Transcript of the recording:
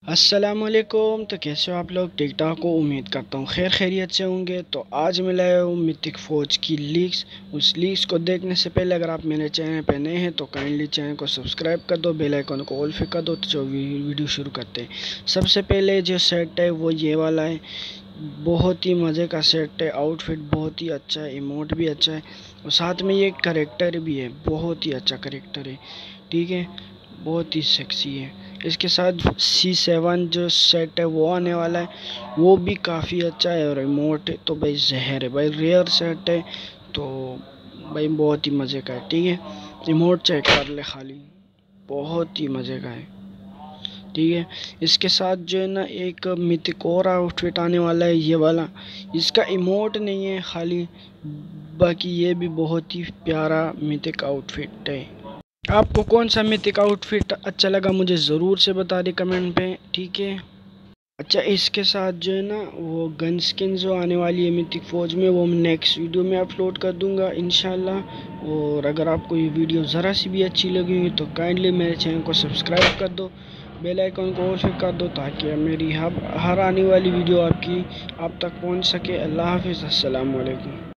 अस्सलामुअलैकुम। तो कैसे हो आप लोग? ठीक ठाक हो, उम्मीद करता हूँ खैर खैरियत से होंगे। तो आज मैं लाया हूँ मिथिक फ़ौज की लीक्स। उस लीक्स को देखने से पहले अगर आप मेरे चैनल पे नए हैं तो काइंडली चैनल को सब्सक्राइब कर दो, बेल आइकन को ऑल पे कर दो। तो जो वीडियो शुरू करते हैं, सबसे पहले जो सेट है वो ये वाला है। बहुत ही मज़े का सेट है, आउटफिट बहुत ही अच्छा है, इमोट भी अच्छा है और साथ में ये करेक्टर भी है, बहुत ही अच्छा करेक्टर है। ठीक है, बहुत ही सेक्सी है। इसके साथ C7 जो सेट है वो आने वाला है, वो भी काफ़ी अच्छा है। और इमोट तो भाई जहर है भाई, रेयर सेट है तो भाई बहुत ही मज़े का है। ठीक है, इमोट चेक कर ले खाली, बहुत ही मज़े का है। ठीक है, इसके साथ जो है ना एक मिथिक और आउटफिट आने वाला है, ये वाला। इसका इमोट नहीं है खाली, बाकी ये भी बहुत ही प्यारा मिथिक आउटफिट है। आपको कौन सा मिथिक आउटफिट अच्छा लगा मुझे ज़रूर से बता दें कमेंट पे। ठीक है, अच्छा इसके साथ जो है ना वो गन स्किन जो आने वाली है मिथिक फ़ौज में, वो मैं नेक्स्ट वीडियो में अपलोड कर दूंगा इंशाल्लाह। और अगर आपको ये वीडियो ज़रा सी भी अच्छी लगी तो काइंडली मेरे चैनल को सब्सक्राइब कर दो, बेल आइकन को ऑल पे कर दो, ताकि मेरी हर आने वाली वीडियो आप तक पहुंच सके। अल्लाह हाफिज़, अस्सलाम वालेकुम।